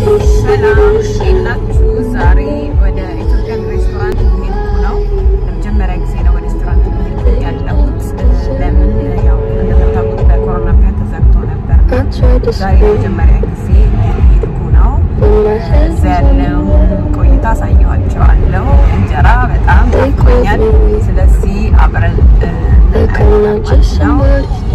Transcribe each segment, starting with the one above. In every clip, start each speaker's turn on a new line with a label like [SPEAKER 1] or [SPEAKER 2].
[SPEAKER 1] Ethiopian Resturant ነው ለመጀመሪያ ጊዜ ነው ሬስቶራንት ያለሁት ለምን ያው እንደምታውቁት በኮሮና ምክንያት ተዘግቶ ነበር ዛሬ ለመጀመሪያ ጊዜ ነው ዘለው ቆይታ ሳይዋቸዋለሁ እንጀራ በጣም ቆኛል ስለዚህ አብረን ነው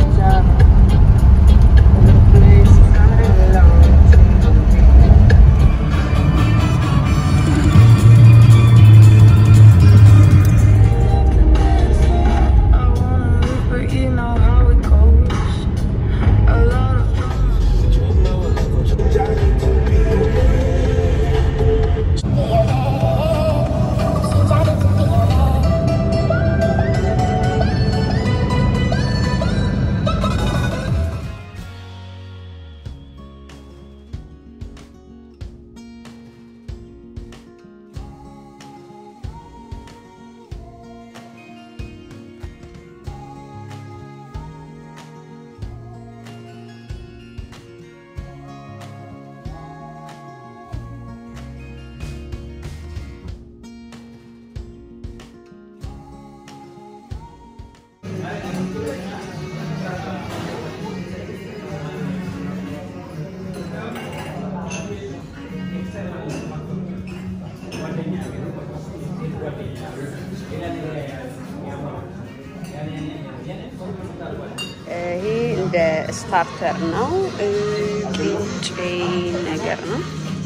[SPEAKER 1] እንደ ስታርተር ነው ቂንጬ ነገር ነው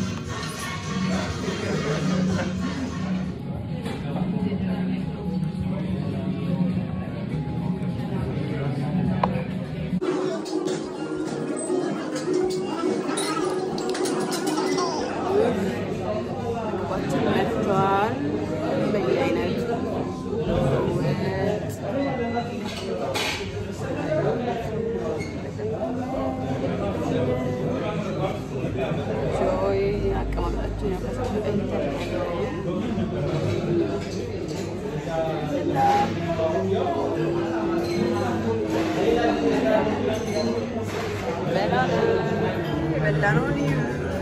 [SPEAKER 1] በላኖኒ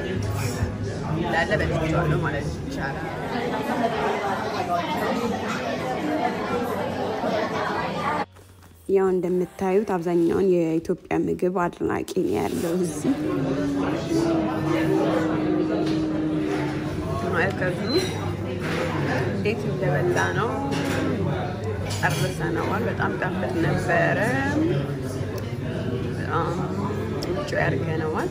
[SPEAKER 1] ላለ በልቻለሁ ማለት ይቻላል ያው እንደምታዩት አብዛኛውን የኢትዮጵያ ምግብ አድናቂ ነው ያለው እዚህ ማይከዙ እንዴት እንደበላ ነው አርሰናዋል በጣም ጣፍጥ ነበር እንጆ ያርገናዋል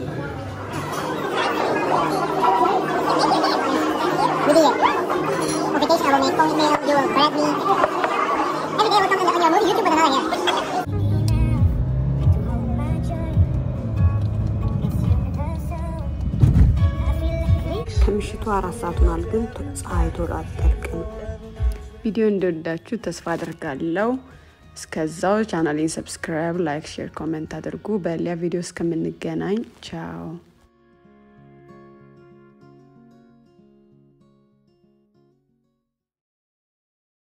[SPEAKER 1] ምሽቱ 4 ሰዓት ሆኗል ግን ፀሐይ ቶሎ አትጠልቅም ቪዲዮ እንደወደዳችሁ ተስፋ አደርጋለሁ እስከዛው ቻናሌን ሰብስክራይብ ላይክ ሼር ኮሜንት አድርጉ በሌላ ቪዲዮ እስከምንገናኝ ቻው